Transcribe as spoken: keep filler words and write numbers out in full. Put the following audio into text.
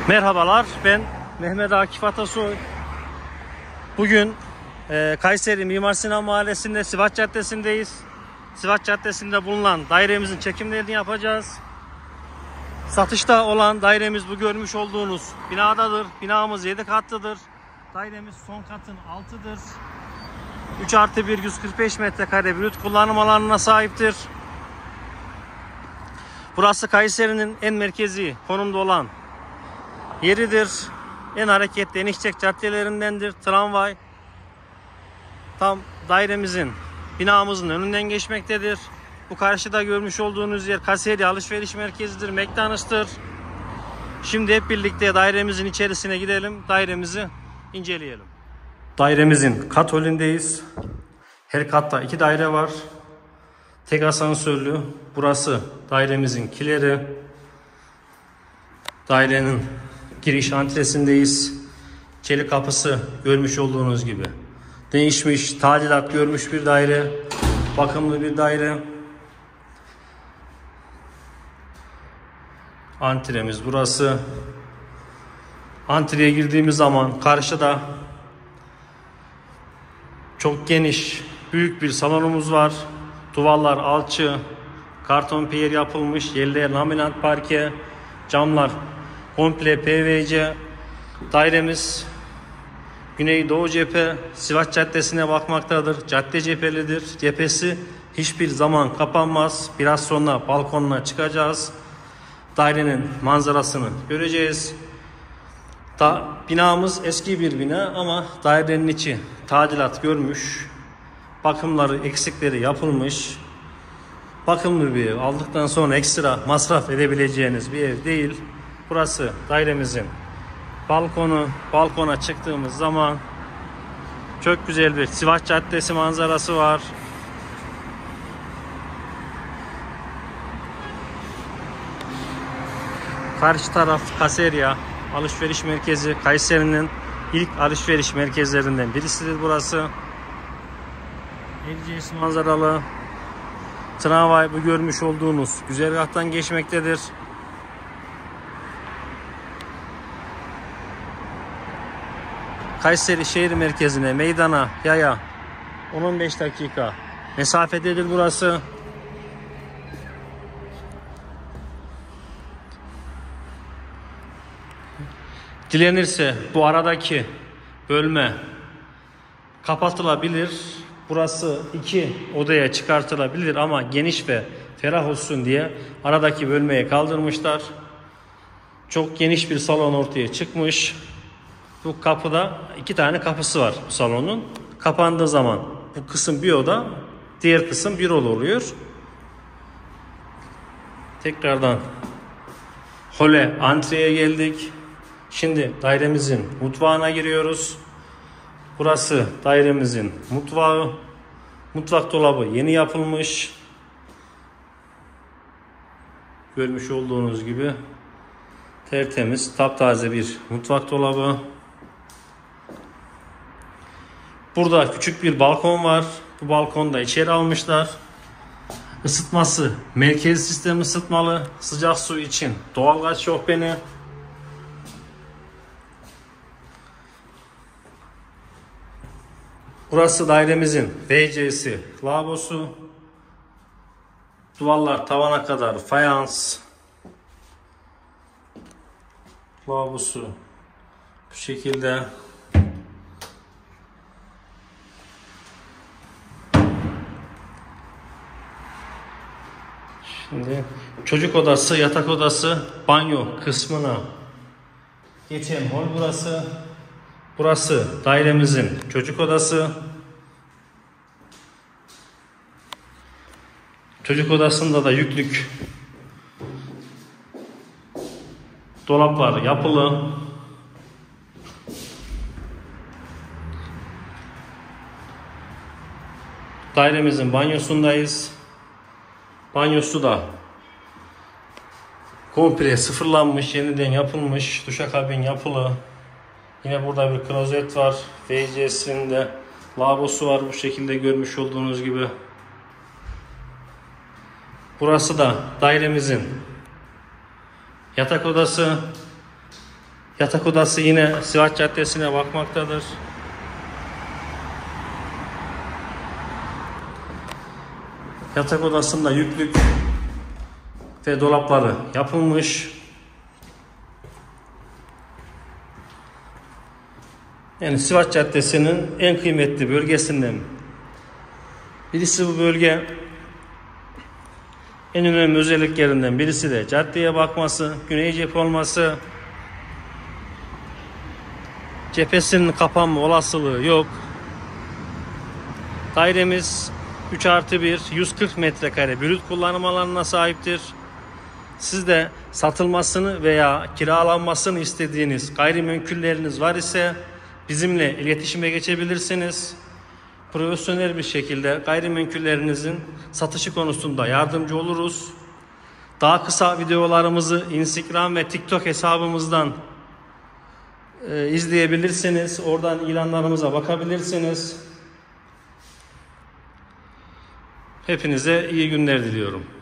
Merhabalar, ben Mehmet Akif Atasoy. Bugün e, Kayseri Mimar Sinan Mahallesi'nde Sivas Caddesi'ndeyiz. Sivas Caddesi'nde bulunan dairemizin çekimlerini yapacağız. Satışta olan dairemiz bu görmüş olduğunuz binadadır. Binamız yedi katlıdır. Dairemiz son katın altıdır. üç artı bir yüz kırk beş metrekare brüt kullanım alanına sahiptir. Burası Kayseri'nin en merkezi konumda olan yeridir. En hareketli en işlek caddelerindendir. Tramvay tam dairemizin, binamızın önünden geçmektedir. Bu karşıda görmüş olduğunuz yer Kayseri alışveriş merkezidir, McDonald's'tır. Şimdi hep birlikte dairemizin içerisine gidelim, dairemizi inceleyelim. Dairemizin kat holündeyiz. Her katta iki daire var. Tek asansörlü. Burası dairemizin kileri. Dairenin giriş antresindeyiz. Çelik kapısı görmüş olduğunuz gibi değişmiş, tadilat görmüş bir daire. Bakımlı bir daire. Antremiz burası. Antreye girdiğimiz zaman karşıda çok geniş, büyük bir salonumuz var. Duvarlar alçı, karton piyer yapılmış, yerler laminat parke, camlar komple P V C. Dairemiz Güneydoğu cephe, Sivas Caddesi'ne bakmaktadır. Cadde cephelidir. Cephesi hiçbir zaman kapanmaz. Biraz sonra balkonuna çıkacağız. Dairenin manzarasını göreceğiz. Da, binamız eski bir bina ama dairenin içi tadilat görmüş. Bakımları, eksikleri yapılmış. Bakımlı bir ev. Aldıktan sonra ekstra masraf edebileceğiniz bir ev değil. Burası dairemizin balkonu. Balkona çıktığımız zaman çok güzel bir Sivas Caddesi manzarası var. Karşı taraf Kayseri alışveriş merkezi. Kayseri'nin ilk alışveriş merkezlerinden birisidir burası. Erciyes manzaralı. Tramvay bu görmüş olduğunuz güzergahtan geçmektedir. Kayseri şehir merkezine, meydana, yaya on on beş dakika mesafededir burası. Dilenirse bu aradaki bölme kapatılabilir. Burası iki odaya çıkartılabilir ama geniş ve ferah olsun diye aradaki bölmeyi kaldırmışlar. Çok geniş bir salon ortaya çıkmış. Bu kapıda iki tane kapısı var bu salonun. Kapandığı zaman bu kısım bir oda, diğer kısım bir oda oluyor. Tekrardan hole, antreye geldik. Şimdi dairemizin mutfağına giriyoruz. Burası dairemizin mutfağı. Mutfak dolabı yeni yapılmış. Görmüş olduğunuz gibi tertemiz, taptaze bir mutfak dolabı. Burada küçük bir balkon var. Bu balkonda içeri almışlar. Isıtması merkez sistem ısıtmalı. Sıcak su için doğalgaz şofbeni. Burası dairemizin V C'si, lavabosu. Duvarlar tavana kadar fayans. Lavabosu bu şekilde. Şimdi çocuk odası, yatak odası, banyo kısmına geçelim. Hol burası. Burası dairemizin çocuk odası. Çocuk odasında da yüklük dolaplar yapılı. Dairemizin banyosundayız. Banyosu da komple sıfırlanmış, yeniden yapılmış. Duşakabin yapılı. Yine burada bir klozet var. V C'sinde lavabosu var bu şekilde görmüş olduğunuz gibi. Burası da dairemizin yatak odası. Yatak odası yine Sivas Caddesi'ne bakmaktadır. Yatak odasında yüklük ve dolapları yapılmış. Yani Sivas Caddesi'nin en kıymetli bölgesinden birisi bu bölge. En önemli özelliklerinden birisi de caddeye bakması, güney cephe olması. Cephesinin kapanma olasılığı yok. Dairemiz üç artı bir, yüz kırk metrekare brüt kullanım alanına sahiptir. Siz de satılmasını veya kiralanmasını istediğiniz gayrimenkulleriniz var ise bizimle iletişime geçebilirsiniz. Profesyonel bir şekilde gayrimenkullerinizin satışı konusunda yardımcı oluruz. Daha kısa videolarımızı Instagram ve TikTok hesabımızdan e, izleyebilirsiniz. Oradan ilanlarımıza bakabilirsiniz. Hepinize iyi günler diliyorum.